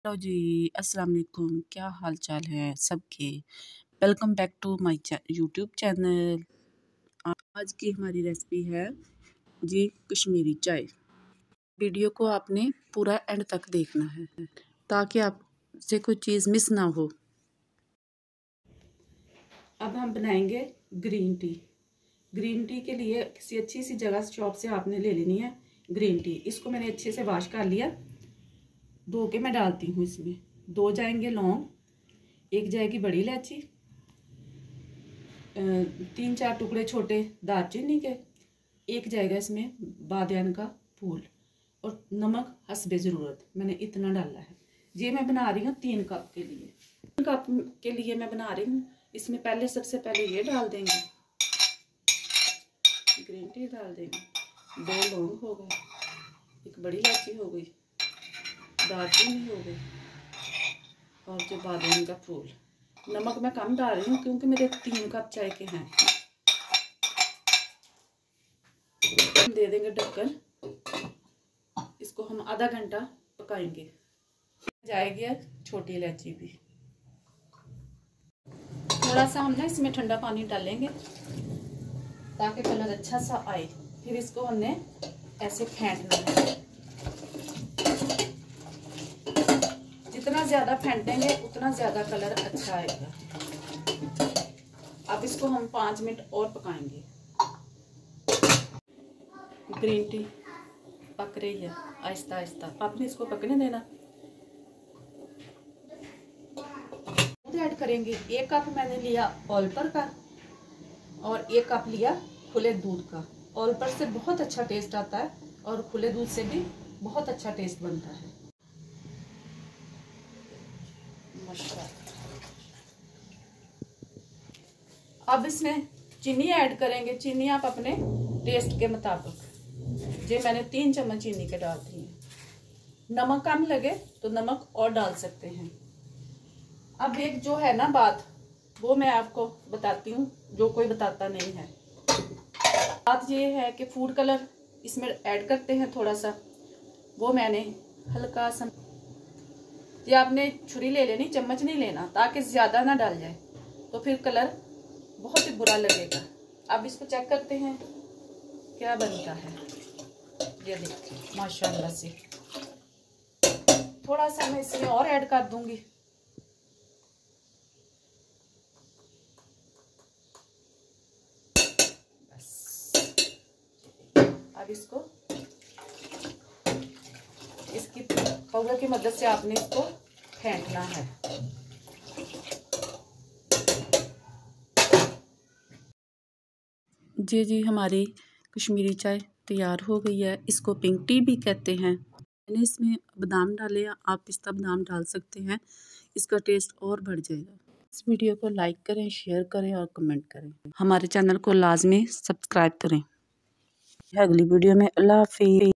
Hello जी, अस्सलाम वालेकुम। क्या हाल चाल है सबके। Welcome back to my YouTube channel. आज की हमारी रेसिपी है जी कश्मीरी चाय। वीडियो को आपने पूरा एंड तक देखना है ताकि आपसे कोई चीज़ मिस ना हो। अब हम बनाएंगे ग्रीन टी। ग्रीन टी के लिए किसी अच्छी सी जगह शॉप से आपने ले लेनी है ग्रीन टी। इसको मैंने अच्छे से वॉश कर लिया, धो के मैं डालती हूँ इसमें। 2 जाएंगे लौंग, 1 जाएगी बड़ी इलायची, 3-4 टुकड़े छोटे दालचीनी के, 1 जाएगा इसमें बादियान का फूल, और नमक हस्बे ज़रूरत मैंने इतना डाला है। ये मैं बना रही हूँ 3 कप के लिए। 3 कप के लिए मैं बना रही हूँ। इसमें सबसे पहले ये डाल देंगे, ग्रीन टी डाल देंगे, 2 लौंग हो गए, 1 बड़ी इलायची हो गई, दालचीनी हो गई, और जो बादाम का फूल। नमक मैं कम डाल रही हूँ क्योंकि मेरे 3 कप चाय के हैं। दे देंगे ढक्कन, इसको हम आधा घंटा पकाएंगे। जाएगी छोटी इलायची भी। थोड़ा सा हम ना इसमें ठंडा पानी डालेंगे ताकि कलर अच्छा सा आए। फिर इसको हमने ऐसे फेंटना है। जितना ज़्यादा फेंटेंगे उतना ज़्यादा कलर अच्छा आएगा। अब इसको हम 5 मिनट और पकाएंगे। ग्रीन टी पक रही है आहिस्ता आहिस्ता, आपने इसको पकने देना। दूध ऐड करेंगे। 1 कप मैंने लिया ऑलपर का और 1 कप लिया खुले दूध का। ऑलपर से बहुत अच्छा टेस्ट आता है और खुले दूध से भी बहुत अच्छा टेस्ट बनता है। अब इसमें चीनी ऐड करेंगे। चीनी आप अपने टेस्ट के मुताबिक, जो मैंने 3 चम्मच चीनी के डालती हैं। नमक कम लगे तो नमक और डाल सकते हैं। अब एक जो है ना बात, वो मैं आपको बताती हूँ जो कोई बताता नहीं है। बात ये है कि फूड कलर इसमें ऐड करते हैं थोड़ा सा, वो मैंने हल्का सा, ये आपने छुरी ले लेनी, चम्मच नहीं लेना, ताकि ज़्यादा ना डाल जाए तो फिर कलर बहुत ही बुरा लगेगा। अब इसको चेक करते हैं क्या बनता है। ये देखिए माशाल्लाह से। थोड़ा सा मैं इसमें और ऐड कर दूंगी। बस अब इसको इसकी पाउडर की मदद से आपने इसको फेंटना है। जी हमारी कश्मीरी चाय तैयार हो गई है। इसको पिंक टी भी कहते हैं। मैंने इसमें बादाम डाले, आप पिस्ता बादाम डाल सकते हैं, इसका टेस्ट और बढ़ जाएगा। इस वीडियो को लाइक करें, शेयर करें और कमेंट करें। हमारे चैनल को लाजमी सब्सक्राइब करें। अगली वीडियो में अल्लाह हाफिज़।